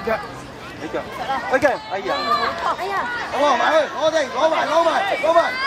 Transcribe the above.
腳，你腳，OK，哎呀， 哎呀， 攞埋去，攞定，攞埋，攞埋，攞埋。